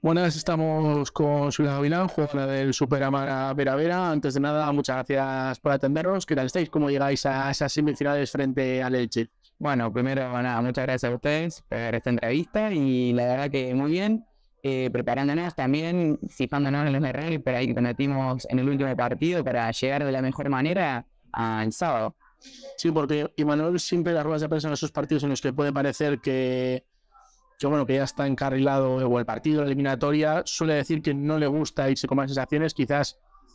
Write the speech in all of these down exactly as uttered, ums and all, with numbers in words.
Buenas, estamos con Julián Gavilán, jugadora del Superamara Vera Vera. Antes de nada, muchas gracias por atendernos. ¿Qué tal estáis? ¿Cómo llegáis a esas semifinales frente al Elche? Bueno, primero, nada, muchas gracias a ustedes por esta entrevista y la verdad que muy bien, eh, preparándonos también, fijándonos en los errores por ahí que cometimos en el último partido para llegar de la mejor manera al sábado. Sí, porque Imanol siempre las ruedas de prensa en esos partidos en los que puede parecer que, que, bueno, que ya está encarrilado o el partido, la eliminatoria, suele decir que no le gusta irse con más sensaciones. Quizás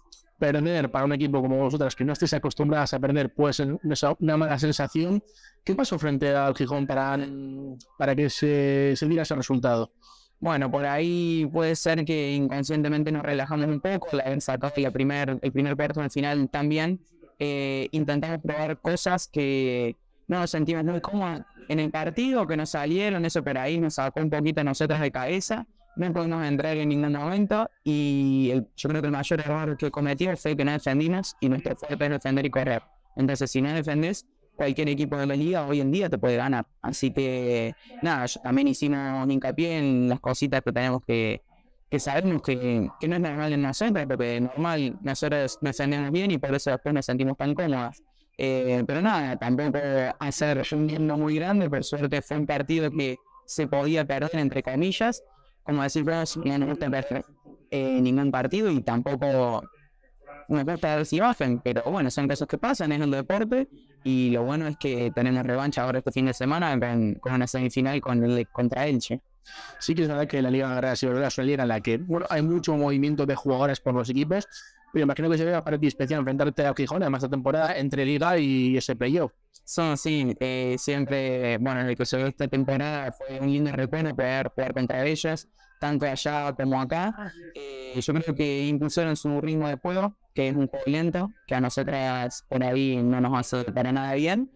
perder para un equipo como vosotras, que no estéis acostumbradas a perder, puede ser una mala sensación. ¿Qué pasó frente al Gijón para, para que se, se diera ese resultado? Bueno, por ahí puede ser que inconscientemente nos relajamos un poco, la haber sacado la primer, el primer perto al final también. Eh, intentamos probar cosas que no nos sentimos muy cómodos en el partido, que nos salieron, eso por ahí nos sacó un poquito a nosotros de cabeza. No pudimos entrar en ningún momento y el, yo creo que el mayor error que cometimos fue que no defendimos y nuestro fuerte es defender y correr. Entonces, si no defendés, cualquier equipo de la liga hoy en día te puede ganar. Así que, nada, también hicimos hincapié en las cositas que tenemos que, que sabemos que, que no es normal en nosotros, porque normal nosotros nos defendemos bien y por eso después nos sentimos tan cómodas. Eh, pero nada, tampoco hacer un mundo muy grande, por suerte fue un partido que se podía perder entre comillas. Como decir, pero no nos gusta perder eh, ningún partido y tampoco nos gusta ver si bajen, pero bueno, son cosas que pasan, es el deporte y lo bueno es que tenemos revancha ahora este fin de semana con, con una semifinal con el, contra Elche. Sí que es verdad que la Liga Agraria es una liga en la que bueno, hay mucho movimiento de jugadores por los equipos, pero imagino que sería para ti especial enfrentarte a Gijón, además de temporada, entre Liga y ese playoff. Son, sí, eh, siempre, bueno, el que se ve esta temporada fue un lindo recuerdo poder jugar contra ellas, tanto allá como acá. Eh, yo creo que impulsaron su ritmo de juego, que es un juego lento, que a nosotras por ahí no nos hace para nada bien.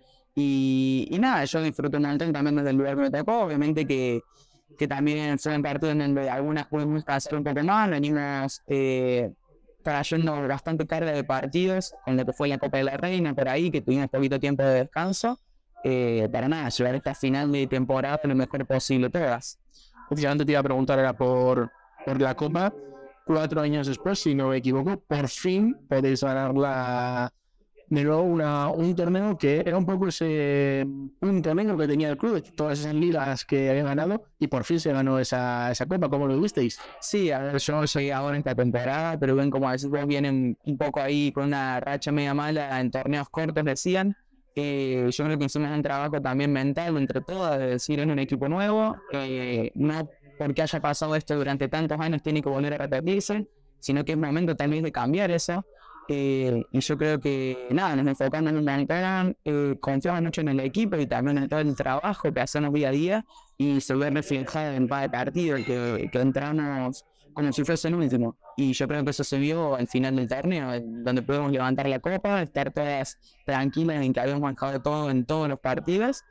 Y, y nada, yo disfruto un montón también desde el lugar que me tocó, obviamente que, que también son partidos en donde algunas podemos pasar un poco más, venimos eh, trayendo bastante carga de partidos en lo que fue la Copa de la Reina por ahí, que tuvimos poquito tiempo de descanso, eh, para nada, llegar a esta final de temporada lo mejor posible todas. Precisamente te iba a preguntar era por, por la Copa. Cuatro años después, si no me equivoco, por fin podéis ganar la, de nuevo una, un torneo que era un poco ese un torneo que tenía el club, todas esas ligas que habían ganado, y por fin se ganó esa, esa Copa. ¿Cómo lo visteis? Sí, a ver, yo soy ahora en esta temporada, pero ven como a veces vienen un poco ahí con una racha media mala en torneos cortos, decían. Eh, yo creo que hicimos un trabajo también mental entre todas, de decir, en un equipo nuevo, eh, no porque haya pasado esto durante tantos años tiene que volver a repetirse, sino que es momento también de cambiar eso. Eh, y yo creo que, nada, nos enfocamos en un Instagram, eh, confiamos mucho en el equipo y también en todo el trabajo que hacemos día a día y se ve reflejado en cada partido, que, que entramos como si fuese el último. Y yo creo que eso se vio al final del torneo, donde pudimos levantar la copa, estar todas tranquilas en que habíamos manejado todo en todos los partidos.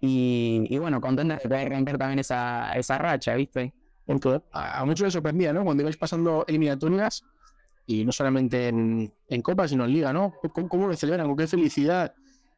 Y, y bueno, contentas de poder romper también esa, esa racha, ¿viste? Porque a, a muchos les sorprendía, ¿no? Cuando ibais pasando eliminatorias, y no solamente en, en Copa, sino en Liga, ¿no? ¿Cómo, cómo lo celebran? ¿Con qué felicidad?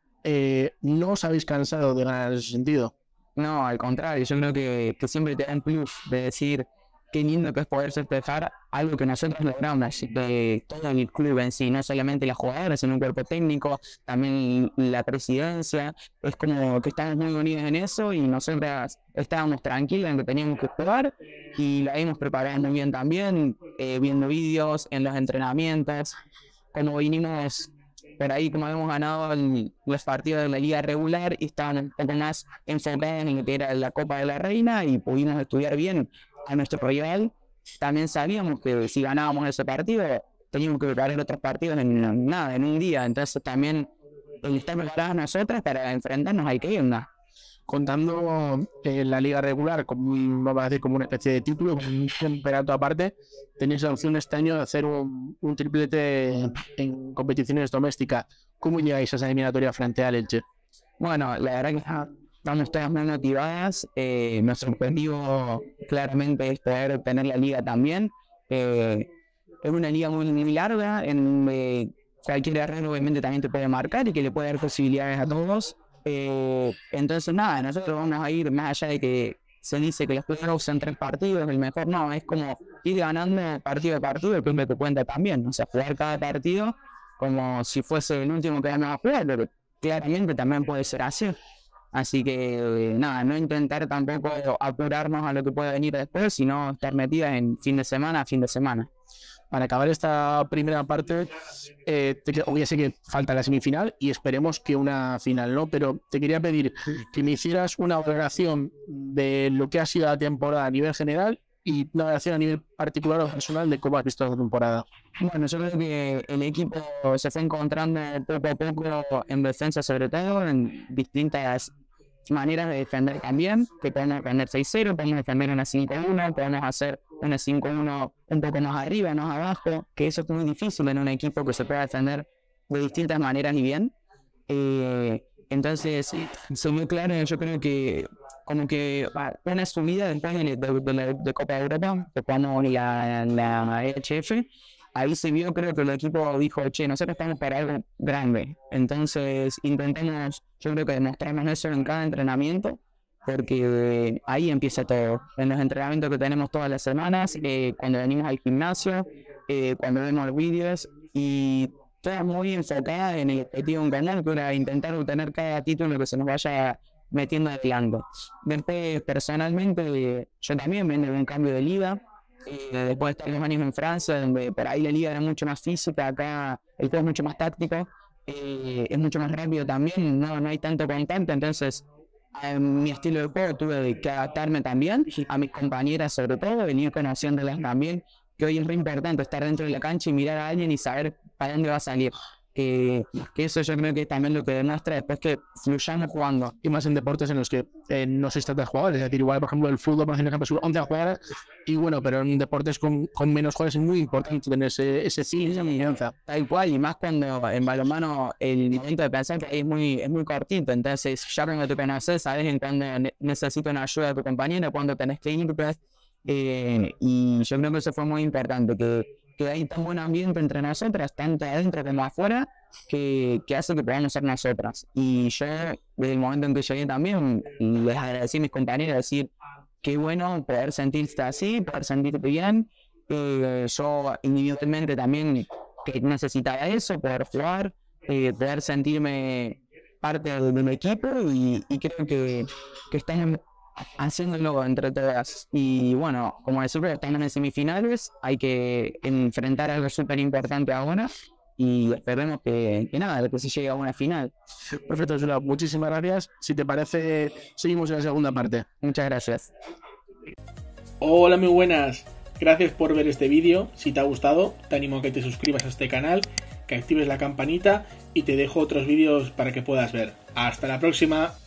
Eh, ¿No os habéis cansado de ganar en ese sentido? No, al contrario, yo creo que, que siempre te dan plus de decir qué lindo que es poder festejar algo que nosotros logramos, de todo el club en sí, no solamente las jugadoras, sino un cuerpo técnico, también la presidencia, es como que estamos muy unidos en eso y nosotras estábamos tranquilas en que teníamos que jugar y la hemos preparado muy bien también, eh, viendo vídeos en los entrenamientos, como vinimos por ahí, como habíamos ganado el, los partidos de la liga regular y estaban un poco más enfocados en lo que era la Copa de la Reina y pudimos estudiar bien a nuestro rival. También sabíamos que si ganábamos ese partido teníamos que preparar otros partidos en nada, en un día. Entonces también el estar preparados nosotros para enfrentarnos hay que irnos. Contando eh, la liga regular, como, vamos a decir, como una especie de título, como un campeonato aparte, tenéis la opción este año de hacer un, un triplete en competiciones domésticas. ¿Cómo llegáis a esa eliminatoria frente al Elche? Bueno, la verdad que estamos todas muy motivadas. Eh, nos sorprendió claramente poder tener la liga también. Eh, es una liga muy, muy larga, en eh, cualquier error obviamente también te puede marcar y que le puede dar posibilidades a todos. Eh, entonces nada, nosotros vamos a ir más allá de que se dice que los playoffs son tres partidos, el mejor no, es como ir ganando partido a partido, el club te cuenta también, o sea, jugar cada partido como si fuese el último que vamos a jugar, pero claramente también puede ser así. Así que, eh, nada, no intentar tampoco apurarnos a lo que pueda venir después, sino estar metidas en fin de semana a fin de semana. Para acabar esta primera parte, eh, te, ya sé que falta la semifinal y esperemos que una final, ¿no? Pero te quería pedir que me hicieras una valoración de lo que ha sido la temporada a nivel general y una valoración a nivel particular o personal de cómo has visto la temporada. Bueno, yo creo que el equipo se está encontrando poco a poco en defensa, sobre todo, en distintas maneras de defender también, que podemos defender seis cero, podemos defender una cinco uno, podemos hacer una cinco uno un poco más arriba, más abajo, que eso es muy difícil en un equipo que se pueda defender de distintas maneras y bien. Eh, entonces, soy muy claro, yo creo que como que una subida después de, de, de, de Copa Europa, que cuando la, la E H F, ahí se vio, creo que el equipo dijo, che, nosotros estamos para algo grande. Entonces intentamos, yo creo que demostramos eso en cada entrenamiento, porque eh, ahí empieza todo. En los entrenamientos que tenemos todas las semanas, eh, cuando venimos al gimnasio, eh, cuando vemos los vídeos, y todas muy enfocadas en el objetivo de un canal, que era intentar obtener cada título que se nos vaya metiendo adelante. Después, personalmente, eh, yo también vengo de un cambio de liga. Eh, después de estar dos años en Francia, donde por ahí la liga era mucho más física, acá el juego es mucho más táctico, eh, es mucho más rápido también, no, no hay tanto contacto, entonces a mi estilo de juego tuve que adaptarme también, a mis compañeras sobre todo, venir conociéndolas también, que hoy es muy importante estar dentro de la cancha y mirar a alguien y saber para dónde va a salir. Eh, que eso yo creo que es también lo que demuestra después que fluyamos jugando. Y más en deportes en los que eh, no se trata de jugadores, es decir, igual por ejemplo el fútbol, por ejemplo, son once jugadores, y bueno, pero en deportes con, con menos jugadores es muy importante tener ese, ese fin, esa alianza. Tal cual, y más cuando en balonmano el momento de pensar que es muy, es muy cortito, entonces ya cuando te conoces, sabes en cuando necesitas una ayuda de tu compañero, cuando tenés que ir, eh, y yo creo que eso fue muy importante, que que hay tan buen ambiente entre nosotras, tanto adentro como afuera, que, que hace que podamos ser nosotras. Y yo, desde el momento en que llegué también, les agradecí a mis compañeros, decir, qué bueno poder sentirse así, poder sentirte bien. Eh, yo individualmente también que necesitaba eso, poder jugar, eh, poder sentirme parte del, del equipo, y, y creo que, que están haciéndolo entre todas. Y bueno, como decía, estamos en semifinales, hay que enfrentar algo súper importante ahora y esperemos que, que nada, que se llegue a una final. Perfecto, Jula, muchísimas gracias. Si te parece, seguimos en la segunda parte. Muchas gracias. Hola, muy buenas. Gracias por ver este vídeo. Si te ha gustado, te animo a que te suscribas a este canal, que actives la campanita y te dejo otros vídeos para que puedas ver. Hasta la próxima.